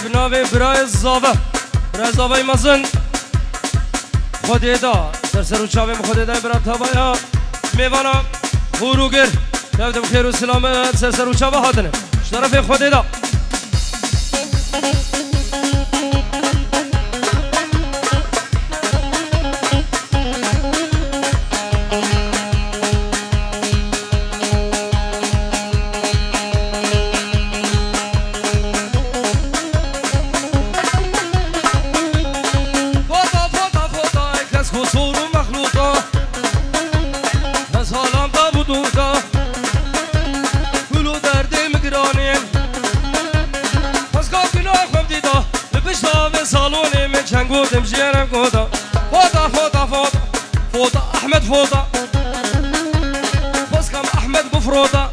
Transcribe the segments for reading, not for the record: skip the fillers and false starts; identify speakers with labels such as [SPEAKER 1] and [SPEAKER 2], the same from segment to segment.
[SPEAKER 1] بناوی برای زاوه برای زاوه مزن خودی دا سر و چاویم خودی دا برای تابایا میوانا هوروگر دفتم خیر و سلامت سر و چاوه هاتنه طرف خودی دا جنگودم جیرم گودا فوتا فوتا فوتا فوتا احمد فوتا فسكم احمد بفروتا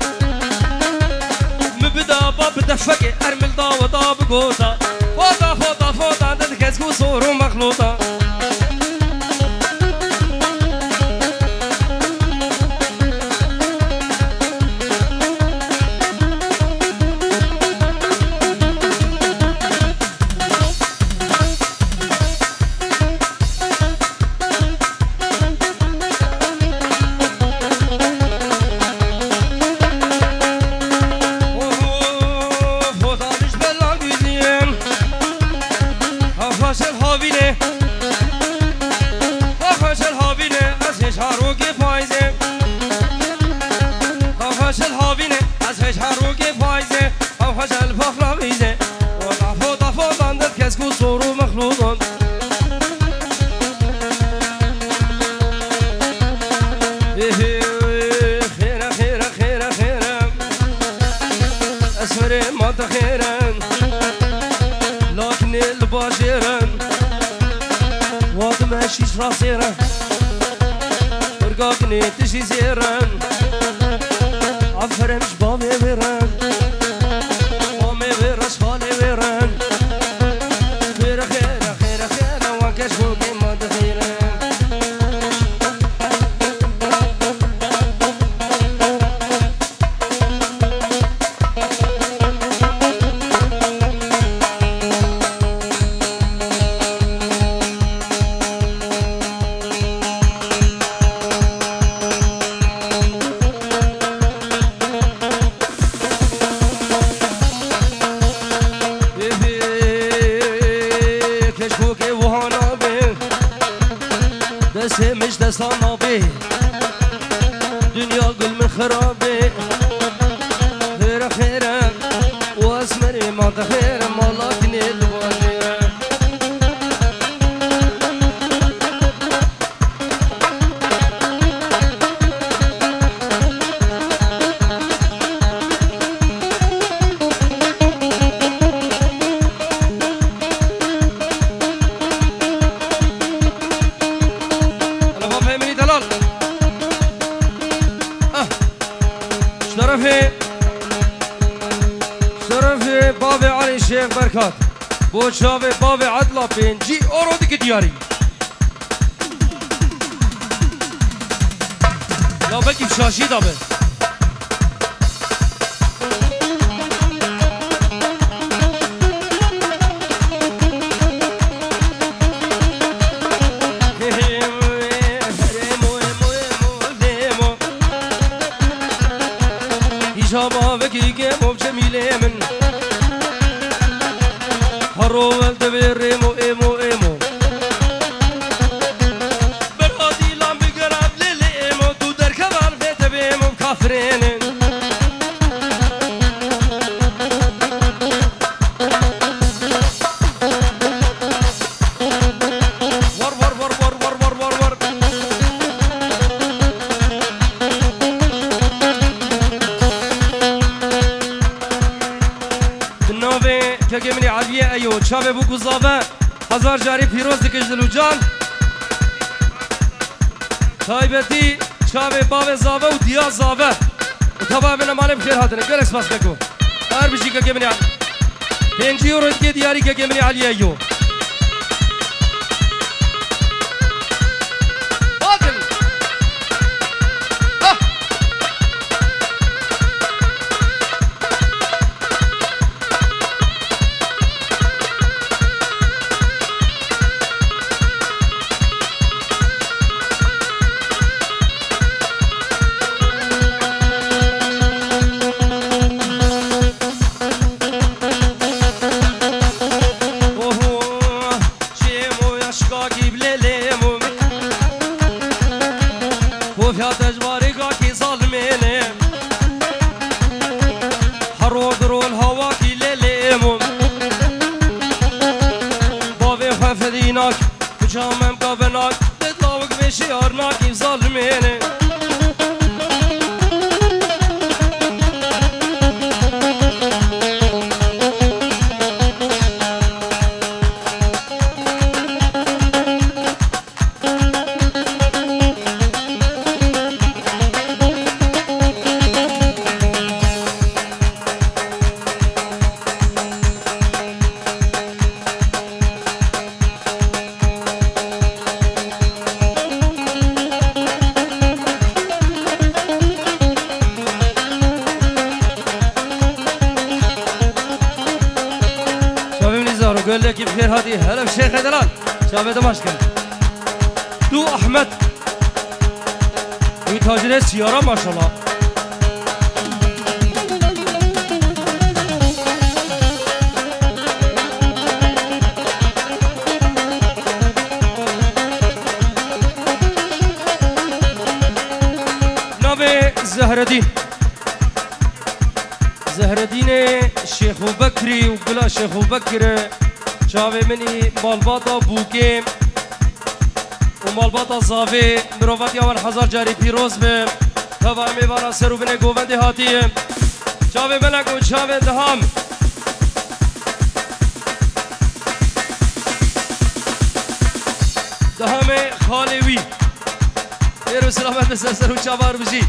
[SPEAKER 1] مبدا باب دفقي ارمل دا ودا بقوتا فوتا فوتا فوتا دكسكو صور مخلوطه شیش را سیرن برگاکنی تشی زیرن عفرمش با می بیرن با می بیرش خالی بیرن خیر خیر خیر خیر وانکش بوگی ما دخیرن مش دستانا بي دنيا قل من خرابي خير خيرا واسمري ما تخير ما لكن الوالي شرفي بابي علي الشيخ بركات بوشافي بابي عدلا بينجي اورودك دياري لا بكي بشاشي دابه من هرول دبير ريمو ايمو ايمو برادي لام بقرب لليمو تو در كبار بيت بيمو كافرين ور ور ور ور ور ور ور ور كجمني عليا ايو شاب بو قزابه هزار جاري فيروز دكجلو جان تايبتي شاب باب زابه وديا زابه وتبا من مال بخير هاتنا جلس بس بكو ار بيجي كجمني بينجي يورد كي دياري كجمني عليا ايو خیناک بجامم کابناک دلاوک بشی آرناک این ظالمینه قال لك بخير هذه هلا بشيخ دلال شباب دمشق دو احمد وتاجر السياره ما شاء الله نبي زهر الدين الشيخ ابو بكري وبلا شيخ ابو بكر شاوي مني مالباطا بوكيم ومالباطا صافي مروفات يوان حزار جاري بيروز بم تبا ميوانا سرو بني قوفندي هاتيم شاوي ملك وشاوي دهام دهامي خالوي ايرو سلامت بسر سرو شابار بجي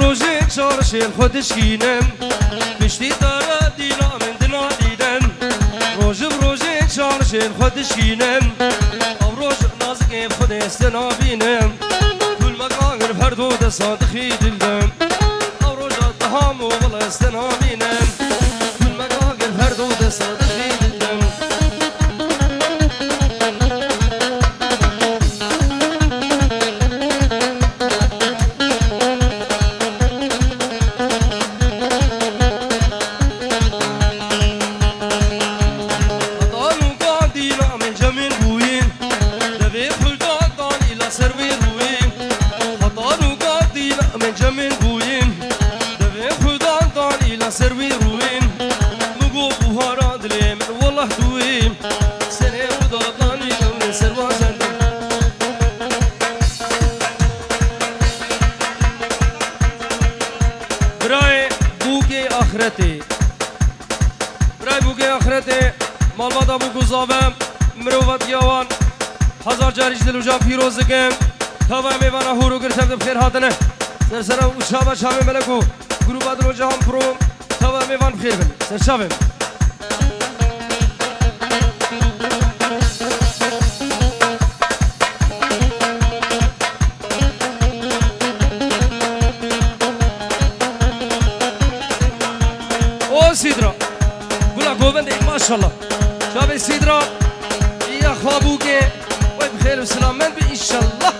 [SPEAKER 1] بروجي شارشين خودش كينم بشتي دارا دينا من دنا ديدم روج بروجي شارشين خودش كينم او روج نازك خود استنا بينم كل مقاقر فردود صادقي دلدم او روج الطهام والله استنا بينم كل مقاقر فردود صادقي دلدم هزار جاریش دل و جا پیروز دکم تا با میوانه هورو گرتم دب خیر هاتنه سر سر و شابه شابه ملکو گروه دل و جهان پرو تا با میوان بخیر بله سر شابه او سیدرا گلا گوبنده ماشالله شابه سیدرا یا خوابو که بخير وسلامات ان شاء الله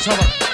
[SPEAKER 1] چابا